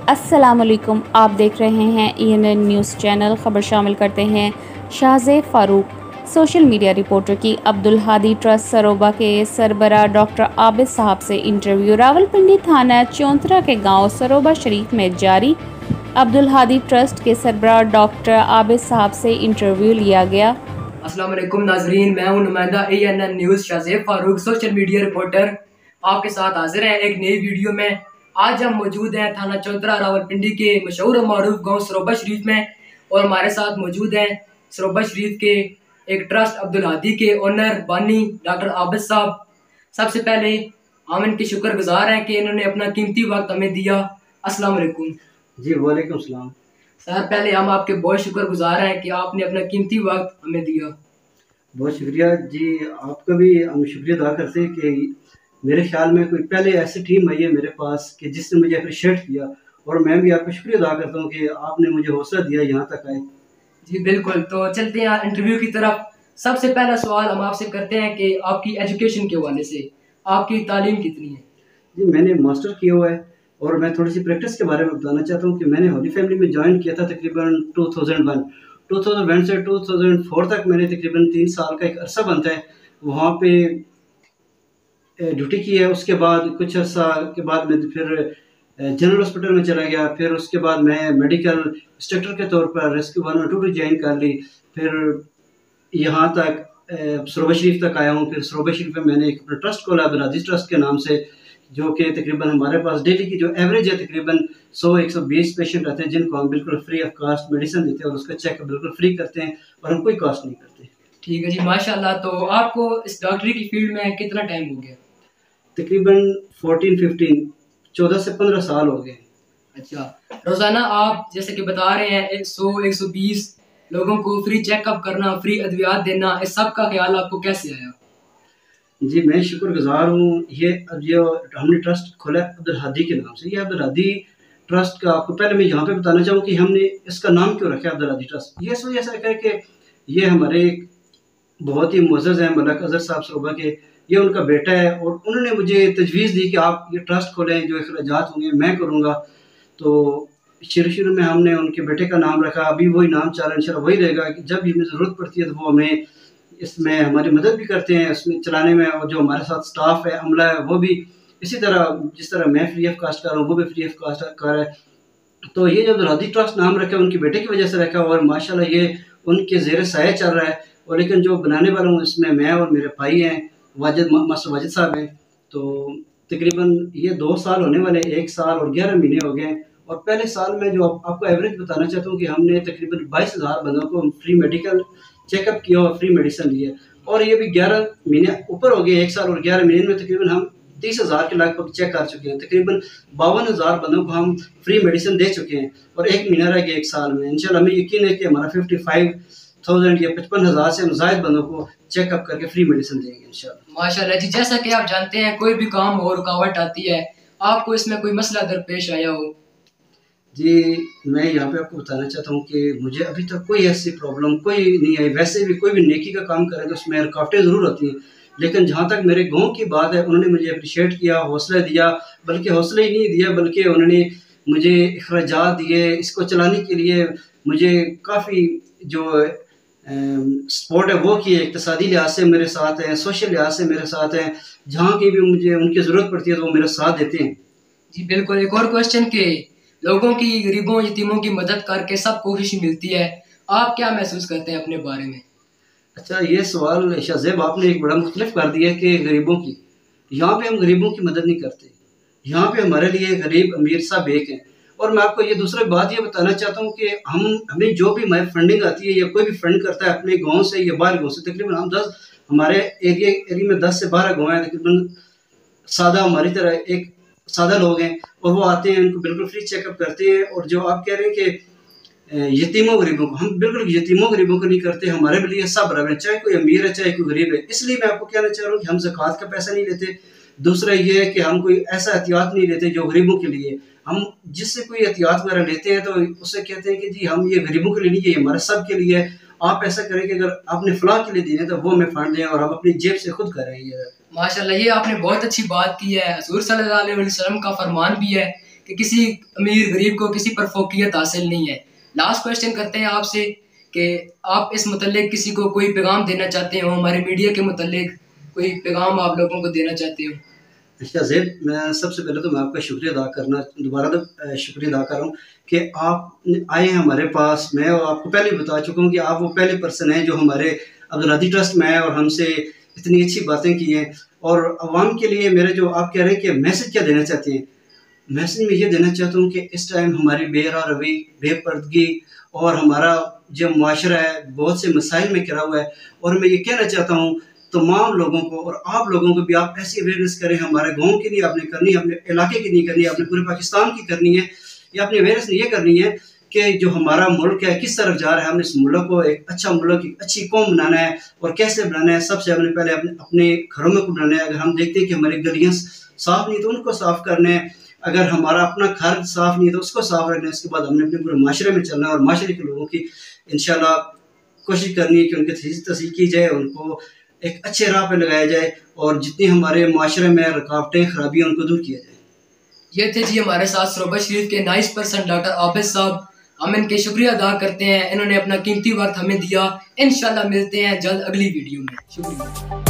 अस्सलामुअलैकुम, आप देख रहे हैं ENN न्यूज़ चैनल। ख़बर शामिल करते हैं Shahzeb Farooq. Social media reporter की अब्दुल हादी ट्रस्ट सरोबा के सरबराह डॉक्टर आबिद साहब से इंटरव्यू। रावलपिंडी थाना चौंतरा के गांव सरोबा शरीफ में जारी अब्दुल हादी ट्रस्ट के सरबराह डॉक्टर आबिद साहब से इंटरव्यू लिया गया। अस्सलाम वालेकुम नाजरीन, मैं हूं नुमाइंदा ANN news Shahzeb Farooq, social media reporter आपके साथ हाजिर है एक नई वीडियो में। आज हम मौजूद हैं थाना चौंतरा रावलपिंडी के मशहूर और मारूफ गांव सरोबा शरीफ में, और हमारे साथ मौजूद हैं सरोबा शरीफ के एक ट्रस्ट अब्दुल हादी के ओनर बानी डॉक्टर आबिद साहब। सबसे पहले हम इनके शुक्रगुजार हैं कि इन्होंने अपना कीमती वक्त हमें दिया। अस्सलाम वालेकुम। जी वालेकुम सलाम। सर, पहले हम आपके बहुत शुक्रगुजार हैं कि आपने अपना कीमती वक्त हमें दिया। बहुत शुक्रिया जी, आपका भी हम शुक्रिया अदा करते हैं कि मेरे ख्याल में कोई पहले ऐसी टीम आई है मेरे पास कि जिसने मुझे अप्रिशिएट किया, और मैं भी आपका शुक्रिया अदा करता हूँ कि आपने मुझे हौसला दिया यहाँ तक आए। जी बिल्कुल, तो चलते हैं इंटरव्यू की तरफ। सबसे पहला सवाल हम आपसे करते हैं कि आपकी एजुकेशन के हवाले से आपकी तालीम कितनी है? जी मैंने मास्टर किया हुआ है, और मैं थोड़ी सी प्रैक्टिस के बारे में बताना चाहता हूँ कि मैंने होली फैमिली में ज्वाइन किया था तकरीबन 2001 से 2004 तक मैंने तकरीबन 3 साल का एक अरसा बनता है वहाँ पे ड्यूटी की है। उसके बाद कुछ अर्सा के बाद मैं फिर जनरल हॉस्पिटल में चला गया। फिर उसके बाद मैं मेडिकल इंस्ट्रक्टर के तौर पर रेस्क्यू 112 ज्वाइन कर ली। फिर यहाँ तक सरोबा शरीफ तक आया हूँ। फिर सरोबा शरीफ में मैंने एक ट्रस्ट खोला अब्दुल हादी ट्रस्ट के नाम से, जो कि तकरीबन हमारे पास डेली की जो एवरेज है तकरीबन 100-120 पेशेंट रहते हैं जिनको हम बिल्कुल फ्री ऑफ कास्ट मेडिसिन देते हैं और उसका चेकअप बिल्कुल फ्री करते हैं और हम कोई कॉस्ट नहीं करते। ठीक है जी, माशाल्लाह। तो आपको इस डॉक्टरी की फील्ड में कितना टाइम हो गया? तकरीबन 14 से 15 साल हो गए। अच्छा, रोजाना आप जैसे कि बता रहे हैं 100-120 लोगों को फ्री चेकअप करना, फ्री अद्वियात देना, इस सब का ख्याल आपको कैसे आया? जी मैं शुक्रगुजार हूँ। ये जो हमने ट्रस्ट खोला है अब्दुल हादी के नाम से, ये अब्दुल हादी ट्रस्ट का आपको पहले मैं यहाँ पे बताना चाहूँ कि हमने इसका नाम क्यों रखा है अब्दुल हादी ट्रस्ट। ये इस वजह से रखा है कि ये हमारे बहुत ही मुअज़्ज़ज़ हैं मलक अज़हर साहब सरोबा के, ये उनका बेटा है, और उन्होंने मुझे तजवीज़ दी कि आप ये ट्रस्ट खोलें, जो अखराजात होंगे मैं करूँगा। तो शुरू में हमने उनके बेटे का नाम रखा, अभी वही नाम चल रहा है, इंशाल्लाह वही रहेगा कि जब भी हमें ज़रूरत पड़ती है तो वो हमें इसमें हमारी मदद भी करते हैं इसमें चलाने में, और जो हमारे साथ स्टाफ है अमला है वो भी इसी तरह, जिस तरह मैं फ्री ऑफ कास्ट कर रहा हूँ वो भी फ्री ऑफ कास्ट कर रहा है। तो ये जो अब्दुल हादी ट्रस्ट नाम रखा है उनके बेटे की वजह से रखा, और माशाल्लाह ये उनके ज़ेर साया चल रहा है। और लेकिन जो बनाने वाला हूँ इसमें मैं और मेरे भाई हैं, मास्टर वाजिद साहब हैं। तो तकरीबन ये 2 साल होने वाले, 1 साल और 11 महीने हो गए। और पहले साल में जो आपको एवरेज बताना चाहता हूँ कि हमने तकरीबन 22,000 बंदों को फ्री मेडिकल चेकअप किया और फ्री मेडिसिन लिए, और ये भी 11 महीने ऊपर हो गए। 1 साल और 11 महीने में तकरीबन हम 30,000 के लगभग चेक कर चुके हैं। तकरीबन 52,000 बंदों को हम फ्री मेडिसिन दे चुके हैं, और 1 महीना रह गया 1 साल में। इंशाल्लाह हमें यकीन है कि हमारा 55,000 या 55,000 से हम ज़ायद बंदों को चेकअप करके फ्री मेडिसिन देंगे इंशाल्लाह। माशाल्लाह जी, जैसा कि आप जानते हैं कोई भी काम और रुकावट आती है, आपको इसमें कोई मसला दरपेश आया हो? जी मैं यहाँ पे आपको बताना चाहता हूँ कि मुझे अभी तक कोई ऐसी प्रॉब्लम कोई नहीं आई। वैसे भी कोई भी नेकी का काम करे तो उसमें रुकावटें ज़रूर होती हैं, लेकिन जहाँ तक मेरे गांव की बात है उन्होंने मुझे अप्रिशिएट किया, हौसला दिया, बल्कि हौसला ही नहीं दिया बल्कि उन्होंने मुझे अखराजात दिए। इसको चलाने के लिए मुझे काफ़ी जो सपोर्ट है वो किए, इक़्तिसादी लिहाज से मेरे साथ हैं, सोशल लिहाज से मेरे साथ हैं। जहाँ की भी मुझे उनकी ज़रूरत पड़ती है तो वो मेरा साथ देते हैं। जी बिल्कुल। एक और क्वेश्चन के लोगों की, गरीबों यतीमों की मदद करके सबको खुशी मिलती है, आप क्या महसूस करते हैं अपने बारे में? अच्छा, ये सवाल शाहज़ेब आपने एक बड़ा मुख्तलिफ कर दिया कि गरीबों की, यहाँ पे हम गरीबों की मदद नहीं करते। यहाँ पे हमारे लिए गरीब अमीर सब एक हैं। और मैं आपको ये दूसरी बात ये बताना चाहता हूँ कि हमें जो भी हमारी फंडिंग आती है या कोई भी फंड करता है अपने गांव से या बाहर गांव से, तकरीबन हम 10 हमारे एरिया में 10 से 12 गाँव हैं तकरीबन, सादा हमारी तरह एक सादा लोग हैं, और वो आते हैं, उनको बिल्कुल फ्री चेकअप करते हैं। और जो आप कह रहे हैं कि यतीमों गरीबों को, हम बिल्कुल यतीमों गरीबों को नहीं करते। हमारे लिए सब बराबर है, चाहे कोई अमीर है चाहे कोई गरीब है। इसलिए मैं आपको कहना चाह रहा हूँ कि हम ज़कात का पैसा नहीं लेते। दूसरा ये है कि हम कोई ऐसा एहतियात नहीं लेते जो गरीबों के लिए। हम जिससे कोई एहतियात वगैरह लेते हैं तो उससे कहते हैं कि जी हम ये गरीबों के लिए नहीं, ये हमारे सब के लिए है। आप ऐसा करें कि अगर आपने फलाह के लिए देने तो वो हमें फंड दें और हम अपनी जेब से खुद करें। ये माशाल्लाह, ये आपने बहुत अच्छी बात की है। हुज़ूर सल्लल्लाहु अलैहि वसल्लम का फरमान भी है कि किसी अमीर गरीब को किसी पर फोकियत हासिल नहीं है। लास्ट क्वेश्चन करते हैं आपसे कि आप इस मुतल्लिक किसी को कोई पैगाम देना चाहते हो, हमारे मीडिया के मुतल्लिक कोई पैगाम आप लोगों को देना चाहते हो? अच्छा ज़ेब, मैं सबसे पहले तो मैं आपका शुक्रिया अदा करना दोबारा तो शुक्रिया अदा कर रहा हूँ कि आप आए हैं हमारे पास। मैं आपको पहले बता चुका हूँ कि आप वो पहले पर्सन हैं जो हमारे अब्दुल हादी ट्रस्ट में आए और हमसे इतनी अच्छी बातें की हैं। और आवाम के लिए मेरे जो आप कह रहे हैं कि मैसेज क्या देना चाहते हैं, मैसेज मैं ये देना चाहता हूँ कि इस टाइम हमारी बेरा रवि, बेपर्दगी और हमारा जो मुआशरा है बहुत से मसाइल में घिरा हुआ है। और मैं ये कहना चाहता हूँ तमाम लोगों को और आप लोगों को भी, आप ऐसी अवेयरनेस करें। हमारे गांव के लिए आपने करनी है, अपने इलाके की नहीं करनी है, आपने पूरे पाकिस्तान की करनी है। या अपनी अवेयरनेस ये करनी है कि जो हमारा मुल्क है किस तरफ जा रहा है, हमने इस मुल्क को एक अच्छा मुल्क, एक अच्छी कौम बनाना है। और कैसे बनाना है, सबसे हमने पहले अपने घरों में को बनाना है। अगर हम देखते हैं कि हमारी गलियाँ साफ़ नहीं तो उनको साफ़ करना है। अगर हमारा अपना घर साफ़ नहीं तो उसको साफ़ रखना है। इसके बाद हमने अपने पूरे माशरे में चलना है और माशरे के लोगों की इंशाल्लाह कोशिश करनी है कि उनकी तस्दीक की जाए, उनको एक अच्छे राह पे लगाया जाए और जितनी हमारे माशरे में रुकावटें खराबियाँ उनको दूर किया जाए। ये थे जी हमारे साथ सरोबा शरीफ के नाइस पर्सन डॉक्टर आबिद साहब। हम इनके शुक्रिया अदा करते हैं, इन्होंने अपना कीमती वक्त हमें दिया। इंशाल्लाह मिलते हैं जल्द अगली वीडियो में। शुक्रिया।